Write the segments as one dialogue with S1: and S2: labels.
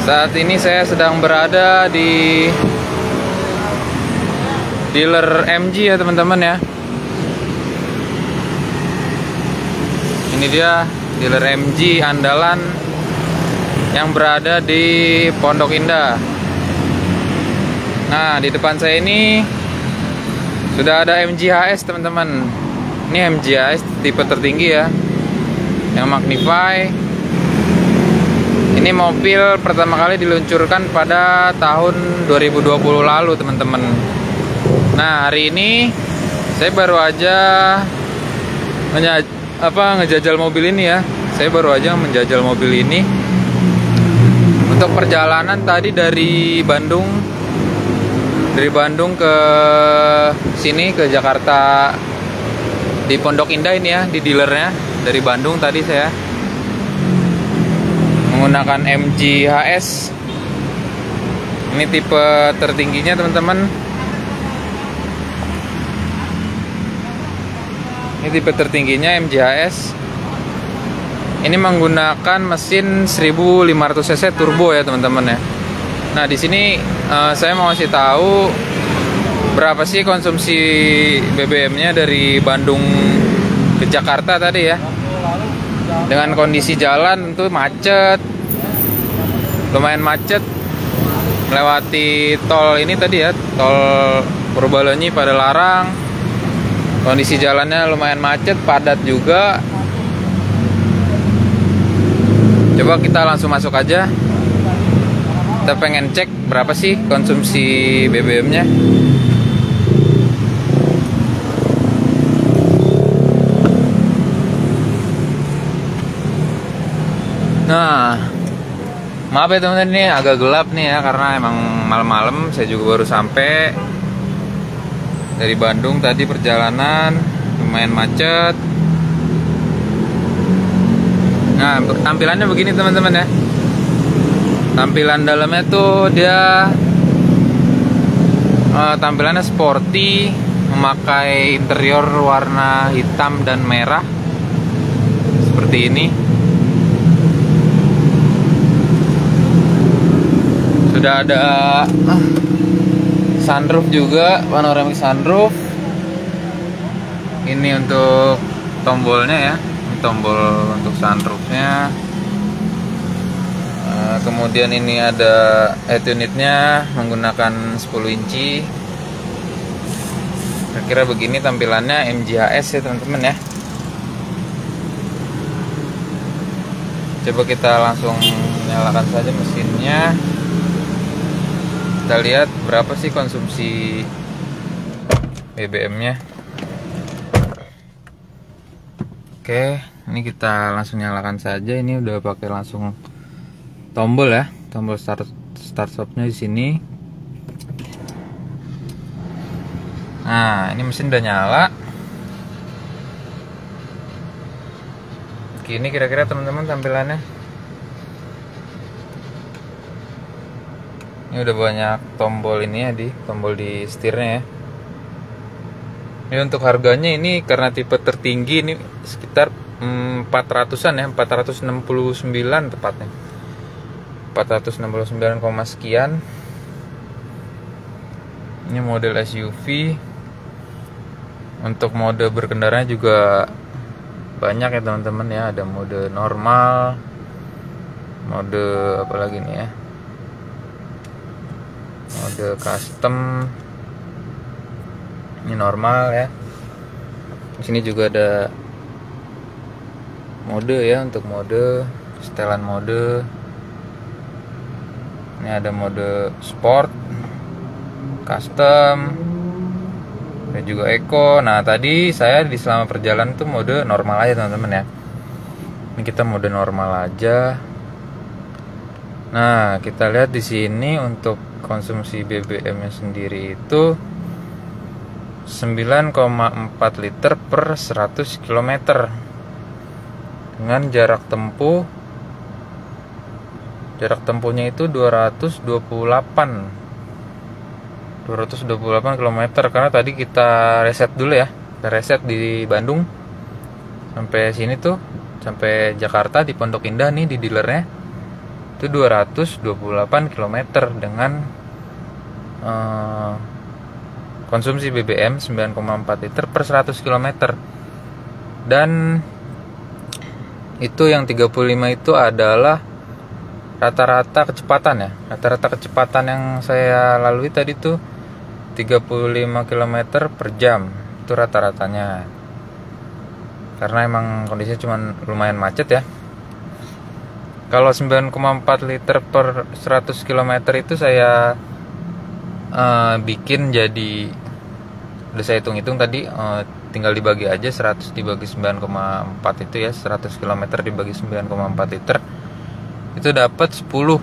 S1: Saat ini saya sedang berada di dealer MG ya teman-teman ya. Ini dia dealer MG andalan yang berada di Pondok Indah. Nah, di depan saya ini sudah ada MG HS teman-teman. Ini MG HS tipe tertinggi ya, yang Magnify. Ini mobil pertama kali diluncurkan pada tahun 2020 lalu teman-teman. Nah, hari ini saya baru aja ngejajal mobil ini ya. Saya baru aja menjajal mobil ini untuk perjalanan tadi dari Bandung ke sini, ke Jakarta, di Pondok Indah ini ya, di dealernya. Dari Bandung tadi saya menggunakan MG HS. Ini tipe tertingginya teman-teman. Ini tipe tertingginya MG HS. Ini menggunakan mesin 1500 cc turbo ya teman-teman ya. Nah, di sini saya mau kasih tahu berapa sih konsumsi BBM-nya dari Bandung ke Jakarta tadi ya. Dengan kondisi jalan itu macet, lumayan macet, melewati tol ini tadi ya, tol Purbalenyi pada larang. Kondisi jalannya lumayan macet, padat juga. Coba kita langsung masuk aja. Kita pengen cek berapa sih konsumsi BBM-nya. Nah, maaf ya teman-teman, ini agak gelap nih ya, karena emang malam-malam. Saya juga baru sampai dari Bandung tadi, perjalanan lumayan macet. Nah, tampilannya begini teman-teman ya. Tampilan dalamnya tuh dia tampilannya sporty, memakai interior warna hitam dan merah seperti ini. Sudah ada sunroof juga, panoramic sunroof. Ini untuk tombolnya ya, ini tombol untuk sunroofnya. Kemudian ini ada head unitnya menggunakan 10 inci. Kira-kira begini tampilannya MG HS ya teman-teman ya. Coba kita langsung nyalakan saja mesinnya. Kita lihat berapa sih konsumsi BBM-nya. Oke, ini kita langsung nyalakan saja. Ini udah pakai langsung tombol ya, tombol start stopnya di sini. Nah, ini mesin udah nyala. Gini kira-kira teman-teman tampilannya. Ini udah banyak tombol ini ya, tombol di setirnya ya. Ini untuk harganya ini karena tipe tertinggi ini sekitar 400-an ya, 469 tepatnya. 469, sekian. Ini model SUV. Untuk mode berkendaranya juga banyak ya teman-teman ya. Ada mode normal, mode apa lagi nih ya, mode custom. Ini normal ya. Di sini juga ada mode ya, untuk mode setelan mode. Ini ada mode sport, custom, dan juga eco. Nah, tadi saya di selama perjalanan tuh mode normal aja teman-teman ya. Ini kita mode normal aja. Nah, kita lihat di sini untuk konsumsi BBM-nya sendiri itu 9,4 liter per 100 km dengan jarak tempuhnya itu 228 km. Karena tadi kita reset dulu ya, kita reset di Bandung sampai sini tuh, sampai Jakarta di Pondok Indah nih di dealernya. itu 228 km dengan konsumsi BBM 9,4 liter per 100 km. Dan itu yang 35 itu adalah rata-rata kecepatan ya. Rata-rata kecepatan yang saya lalui tadi tuh 35 km per jam. Itu rata-ratanya. Karena emang kondisinya cuma lumayan macet ya. Kalau 9,4 liter per 100 km itu saya bikin jadi, udah saya hitung-hitung tadi, tinggal dibagi aja 100 dibagi 9,4 itu ya, 100 km dibagi 9,4 liter itu dapat 10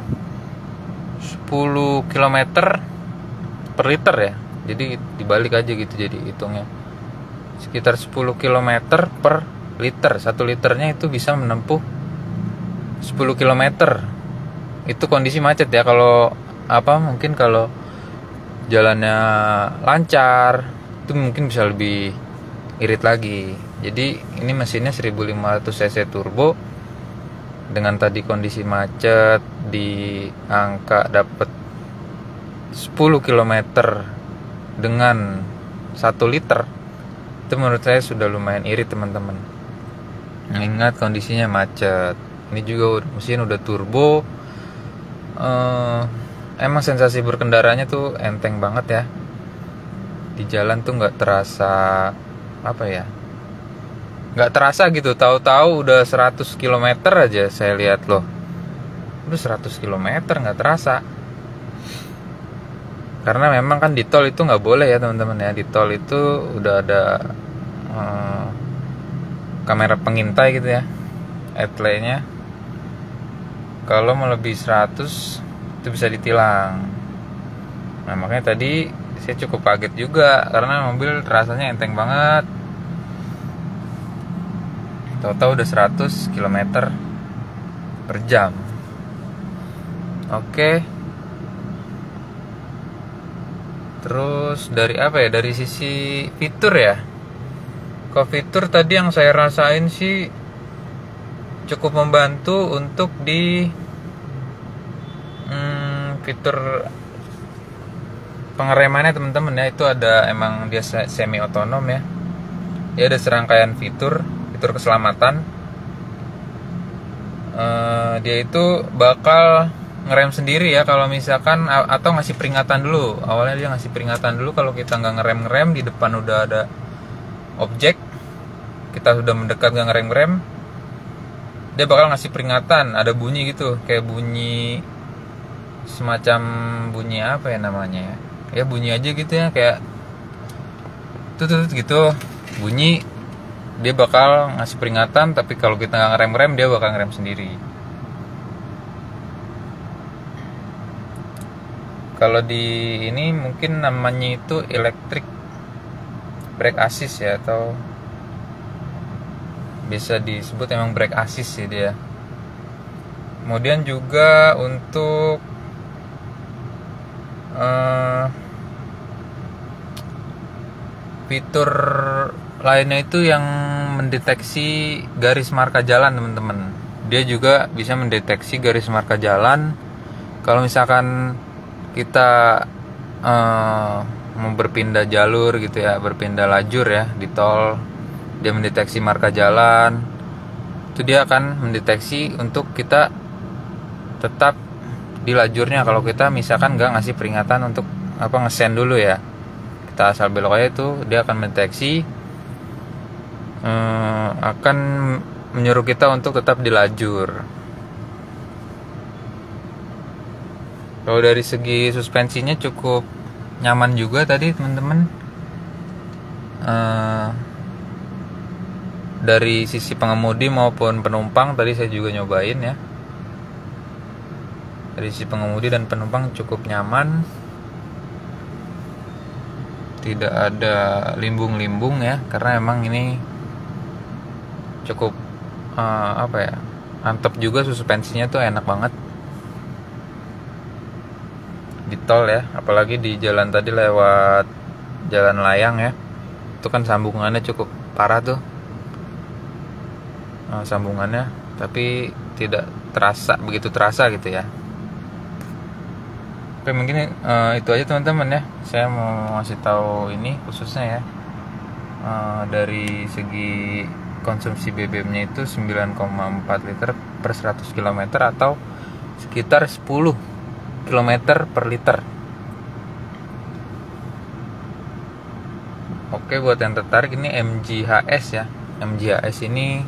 S1: km per liter ya. Jadi dibalik aja gitu, jadi hitungnya sekitar 10 km per liter. 1 liternya itu bisa menempuh 10 km. Itu kondisi macet ya. Kalau mungkin kalau jalannya lancar itu mungkin bisa lebih irit lagi. Jadi ini mesinnya 1500 cc turbo dengan tadi kondisi macet di angka dapat 10 km dengan 1 liter. Itu menurut saya sudah lumayan irit teman-teman. Ingat kondisinya macet. Ini juga mesin udah turbo. Emang sensasi berkendaranya tuh enteng banget ya. Di jalan tuh nggak terasa nggak terasa gitu. Tahu-tahu udah 100 km aja saya lihat loh. Udah 100 km nggak terasa. Karena memang kan di tol itu nggak boleh ya teman-teman ya. Di tol itu udah ada kamera pengintai gitu ya, headlight-nya. Kalau melebihi 100 itu bisa ditilang. Nah makanya tadi saya cukup kaget juga karena mobil rasanya enteng banget. Tahu-tahu udah 100 km per jam. Oke. Terus dari dari sisi fitur ya. Kalau fitur tadi yang saya rasain sih cukup membantu untuk di fitur pengeremannya teman-teman ya. Itu ada, emang dia semi otonom ya. Dia ada serangkaian fitur keselamatan. Dia itu bakal ngerem sendiri ya kalau misalkan, atau ngasih peringatan dulu. Awalnya dia ngasih peringatan dulu kalau kita nggak ngerem di depan udah ada objek, kita sudah mendekat nggak ngerem, dia bakal ngasih peringatan, ada bunyi gitu, kayak bunyi semacam bunyi apa ya namanya ya, bunyi aja gitu ya, kayak tutut gitu bunyi. Dia bakal ngasih peringatan, tapi kalau kita nggak ngerem dia bakal ngerem sendiri. Kalau di ini mungkin namanya itu electric brake assist ya, atau bisa disebut emang brake assist sih dia. Kemudian juga untuk fitur lainnya itu yang mendeteksi garis marka jalan teman-teman. Dia juga bisa mendeteksi garis marka jalan. Kalau misalkan kita mau berpindah jalur gitu ya, berpindah lajur ya di tol, dia mendeteksi marka jalan. Itu dia akan mendeteksi untuk kita tetap di lajurnya. Kalau kita misalkan nggak ngasih peringatan untuk ngesen dulu ya, kita asal belok aja, itu dia akan mendeteksi, akan menyuruh kita untuk tetap di lajur. Kalau dari segi suspensinya cukup nyaman juga tadi teman-teman. Dari sisi pengemudi maupun penumpang tadi saya juga nyobain ya. Dari sisi pengemudi dan penumpang cukup nyaman. Tidak ada limbung-limbung ya, karena emang ini cukup mantap juga, suspensinya tuh enak banget di tol ya, apalagi di jalan tadi lewat jalan layang ya. Itu kan sambungannya cukup parah tuh, sambungannya, tapi tidak begitu terasa gitu ya. Oke, mungkin itu aja teman-teman ya. Saya mau ngasih tahu ini khususnya ya, dari segi konsumsi BBM-nya itu 9,4 liter per 100 km atau sekitar 10 km per liter. Oke, buat yang tertarik, ini MGHS ya. MGHS ini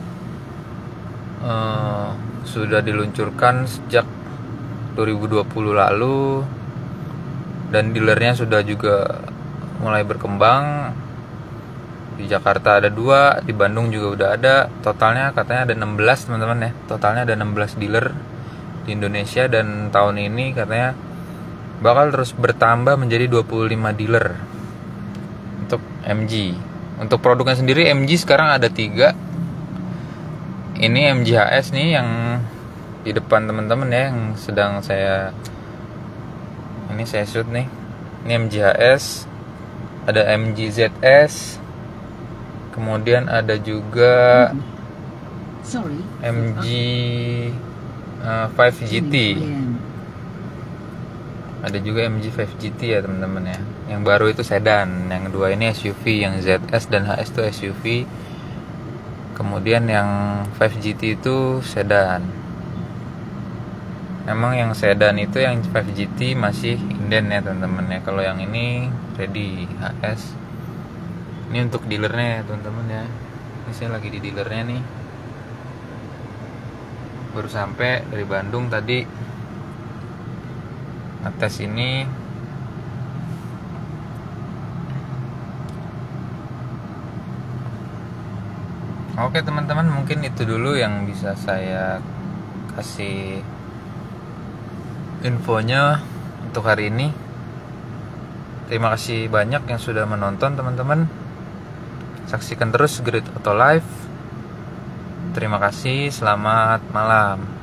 S1: sudah diluncurkan sejak 2020 lalu, dan dealernya sudah juga mulai berkembang. Di Jakarta ada 2, di Bandung juga udah ada. Totalnya katanya ada 16 teman-teman ya. Totalnya ada 16 dealer di Indonesia, dan tahun ini katanya bakal terus bertambah menjadi 25 dealer untuk MG. Untuk produknya sendiri MG sekarang ada 3. Ini MGHS nih yang di depan teman-teman ya, yang sedang saya shoot nih. Ini MGHS, ada MGZS, kemudian ada juga MG 5GT. Ada juga MG 5GT ya teman-teman ya. Yang baru itu sedan, yang kedua ini SUV, yang ZS dan HS itu SUV. Kemudian yang 5GT itu sedan. Memang yang sedan itu, yang 5GT masih inden ya teman-teman ya. Kalau yang ini ready HS. Ini untuk dealernya ya teman-teman ya. Ini saya lagi di dealernya nih. Baru sampai dari Bandung tadi. Ngetes ini. Oke teman-teman, mungkin itu dulu yang bisa saya kasih infonya untuk hari ini. Terima kasih banyak yang sudah menonton teman-teman. Saksikan terus Great Auto Live. Terima kasih, selamat malam.